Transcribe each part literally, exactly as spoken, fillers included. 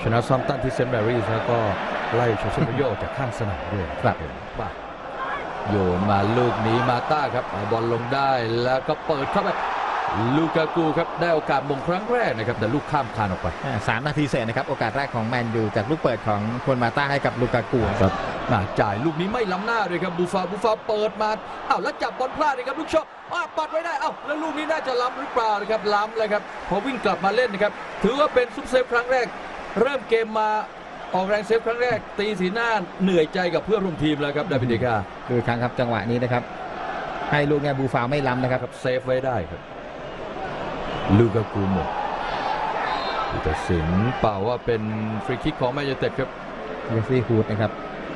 ชนะซัมตันที่เซนต์แมรี่แล้วก็ไล่ชาเชมโยจากข้างสนามด้วยครับบ้าโยนมาลูกนี้มาต้าครับเอาบอลลงได้แล้วก็เปิดเข้าไปลูกากูครับได้โอกาสมงครั้งแรกนะครับแต่ลูกข้ามคานออกไปสามนาทีเศษนะครับโอกาสแรกของแมนยูจากลูกเปิดของคนมาต้าให้กับลูกากูครับมาจ่ายลูกนี้ไม่ล้ำหน้าเลยครับบูฟาบูฟาเปิดมาอ้าวแล้วจับบอลพลาดเลยครับลูกช็อตปัดไว้ได้อ้าวแล้วลูกนี้น่าจะล้ำหรือเปล่านะครับล้ำเลยครับพอวิ่งกลับมาเล่นนะครับถือว่าเป็นซุปเซฟครั้งแรกเริ่มเกมมาออกแรงเซฟครั้งแรกตีสีหน้าเหนื่อยใจกับเพื่อนร่วมทีมแล้วครับดาวิดเดกาคือครั้งครับจังหวะนี้นะครับให้ลูกเนี่ยบูฟาไม่ล้ำนะครับเซฟไว้ได้ครับลูกากูหมดตัดสินเปล่าว่าเป็นฟรีคิกของแมนยูไนเต็ดครับเวสลีย์ฮูดนะครับ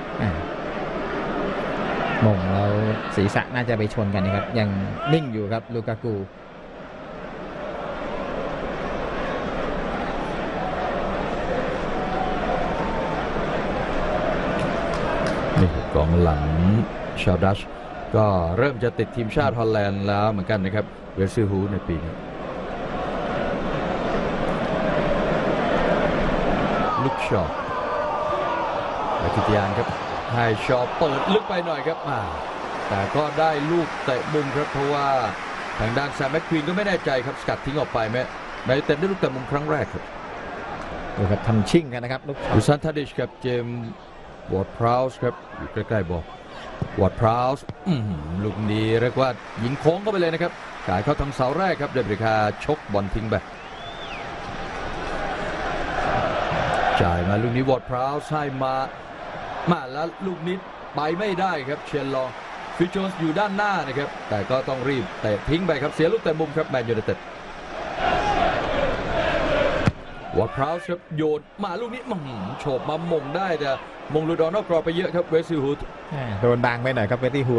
มงแล้วศีรษะน่าจะไปชนกันนะครับยังนิ่งอยู่ครับลูกากูนี่กองหลังชาวดัชก็เริ่มจะติดทีมชาติฮอลแลนด์แล้วเหมือนกันนะครับเวสลีย์ฮูดในปีนี้ลูกชออาทิตยานครับให้ชอเปิดลึกไปหน่อยครับแต่ก็ได้ลูกเตะมุมครับเพราะว่าทางด้านแซมแม็กควีนก็ไม่แน่ใจครับสกัดทิ้งออกไปไหมแมนยูไนเต็ดได้ลูกเตะมุมครั้งแรกครับดูครับทำชิ่งกันนะครับลูกดูซันทาดิชครับเจมส์วอร์ดพราวส์ครับอยู่ใกล้ๆบอลวอร์ดพราวส์ลูกนี้เรียกว่ายิงโค้งเข้าไปเลยนะครับกายเข้าทางเสาแรกครับเดบิคาชกบอลทิ้งไปจ่ายมาลูกนี้วอร์ดพราวส์ให้มามาแล้วลูกนี้ไปไม่ได้ครับเชียนลองฟิชโจนส์อยู่ด้านหน้านะครับแต่ก็ต้องรีบเตะทิ้งไปครับเสียลูกเตะมุมครับแมนยูไนเต็ดวอร์ดพราวส์ครับโยนมาลูกนี้โฉบมามงได้แต่มงลูดอนนอกกรอบไปเยอะครับเวสลีย์ฮูดโดนบางไปหน่อยครับเวสลีย์ฮูด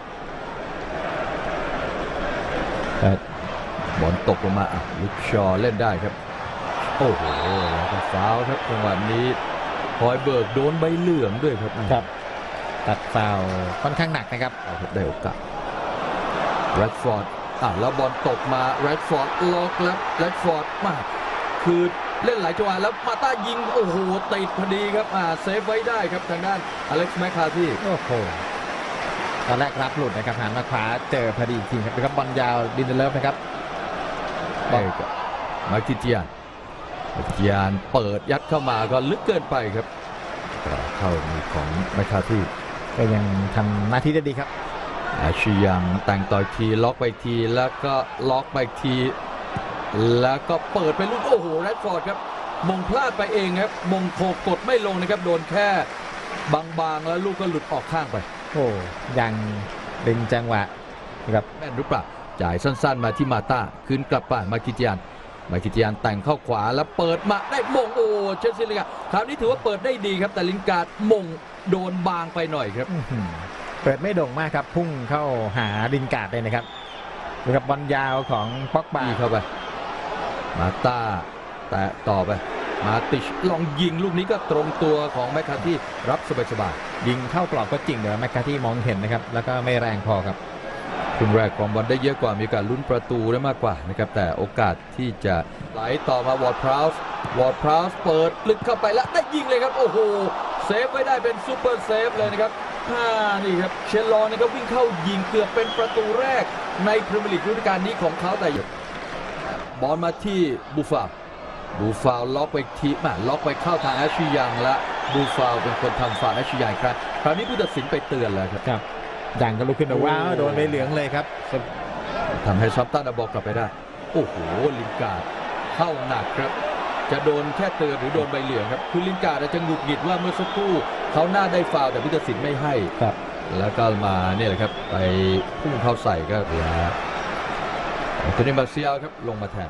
บอลตกลงมาลูกชอเล่นได้ครับโอ้โหแล้วก็ฟาวล์ครับจังหวะนี้คอยเบิกโดนใบเหลืองด้วยครับครับตัดฟาวล์ค่อนข้างหนักนะครับได้โอกาสแรดฟอร์ดอ่ะแล้วบอลตกมาแรดฟอร์ดล็อกแล้วแรดฟอร์ดมาคือเล่นหลายจังหวะแล้วมาต้ายิงโอ้โหติดพอดีครับอ่าเซฟไว้ได้ครับทางด้านอเล็กซ์แมคคาที่โอ้โหตอนแรกรับหลุดนะครับหันมาขวาเจอพอดีจริงครับบอลยาวดินเดเลฟนะครับบอลกับมาคิเจียนมาคิเจียนเปิดยัดเข้ามาก็ลึกเกินไปครับเข้ามือของแมคคาที่ก็ยังทำหน้าที่ได้ดีครับอาชิยังแต่งต่อยทีล็อกไปทีแล้วก็ล็อกไปทีแล้วก็เปิดไปลูกโอ้โหแรดฟอร์ดครับมงพลาดไปเองครับมงโคกดไม่ลงนะครับโดนแค่บางๆแล้วลูกก็หลุดออกข้างไปโอ้ยังดึงจังหวะครับแม่นหรือเปล่าจ่ายสั้นๆมาที่มาต้าคืนกลับไปมาคิเจียนมาคิเจียนแต่งเข้าขวาแล้วเปิดมาได้มงโอ้เชลซีเลยครับคราวนี้ถือว่าเปิดได้ดีครับแต่ลินการ์ดมงโดนบางไปหน่อยครับเปิดไม่โด่งมากครับพุ่งเข้าหาลินการ์ดเลยนะครับดูครับบอลยาวของป็อกบาเข้าไปมาต้าแตะต่อไปมาติชลองยิงลูกนี้ก็ตรงตัวของแมคคาที่รับสบายๆยิงเข้ากรอบก็จริงเดี๋ยวแมคคาที่มองเห็นนะครับแล้วก็ไม่แรงพอครับครึ่งแรกของบอลได้เยอะกว่ามีโอกาสลุ้นประตูได้มากกว่านะครับแต่โอกาสที่จะไหลต่อมาวอร์ดพราวส์วอร์ดพราวส์เปิดลึกเข้าไปแล้วได้ยิงเลยครับโอ้โหเซฟไว้ได้เป็นซูเปอร์เซฟเลยนะครับนี่ครับเชลลอนนะครับวิ่งเข้ายิงเกือบเป็นประตูแรกในพรีเมียร์ลีกฤดูกาลนี้ของเขาแต่บอลมาที่บูฟาบูฟาล็อกไปทีมาล็อกไปเข้าทางแอชชิยังและบูฟาเป็นคนทำฟาวล์แอชชิยังครับคราวนี้ผู้ตัดสินไปเตือนแล้วครับอย่างก็ลุกขึ้นมาว้าวโดนใบเหลืองเลยครับทำให้ซัมตันบอกกลับไปได้โอ้โหลินการ์ดเข้าหนักครับจะโดนแค่เตือนหรือโดนใบเหลืองครับคือลินการ์ดจะหงุดหงิดว่าเมื่อสักครู่เขาหน้าได้ฟาวล์แต่ผู้ตัดสินไม่ให้ครับแล้วก็มาเนี่ยแหละครับไปพุ่งเข้าใส่ก็เสียโทนี่มาเซียลครับลงมาแทน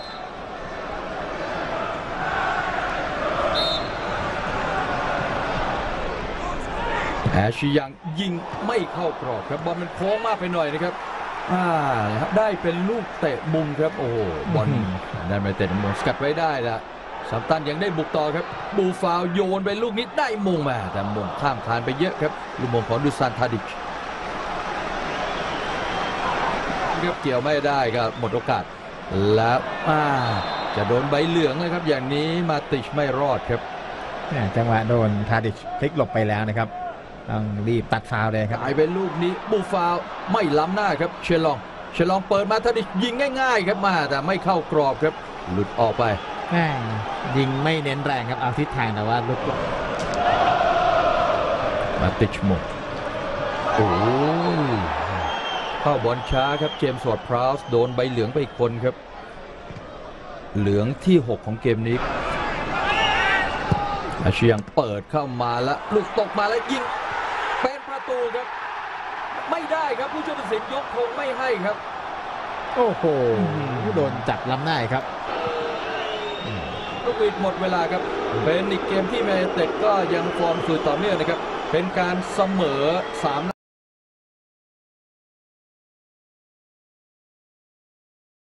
แอชิยังยิงไม่เข้ากรอบครับบอลมันโค้งมากไปหน่อยนะครับอ่าได้เป็นลูกเตะมุมครับโอ้โหบอลได้ไปเตะมุมสกัดไว้ได้ละซัมตันยังได้บุกต่อครับบูฟาวโยนไปลูกนี้ได้มงมาแต่มงข้ามคานไปเยอะครับลูกมงของดูซานทาดิชครับเกี่ยวไม่ได้ก็หมดโอกาสแล้วอ่าจะโดนใบเหลืองเลยครับอย่างนี้มาติชไม่รอดครับจังหวะโดนทาดิชพลิกหลบไปแล้วนะครับต้องรีบตัดฟาวล์เลยครับกลายเป็นลูกนี้บูฟาวไม่ล้ำหน้าครับเชลองเชลองเปิดมาทาดิชยิงง่ายๆครับมาแต่ไม่เข้ากรอบครับหลุดออกไปยิงไม่เน้นแรงครับเอาทิศทางแต่ว่าลุกมาติชหมดโอ้เข้าบอลช้าครับเจมส์วอร์ดพราวส์โดนใบเหลืองไปอีกคนครับเหลืองที่หกของเกมนี้อาเชียงเปิดเข้ามาแล้วลูกตกมาแล้วยิงเป็นประตูครับไม่ได้ครับผู้ช่วยตัดสินยกธงไม่ให้ครับโอ้โหโดนจับล้ำหน้าครับลูกวิดหมดเวลาครับเป็นอีกเกมที่แมนเชสเตอร์ก็ยังฟอร์มสุดต่อเนื่องนะครับเป็นการเสมอสาม